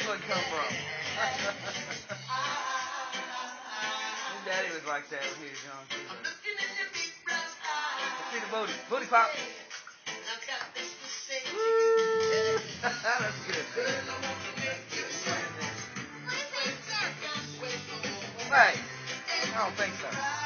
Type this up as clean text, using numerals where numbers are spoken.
one come from? His daddy was like that when he was young too. Let's see the booty. Booty pop. Woo! That's good. Hey, I don't think so.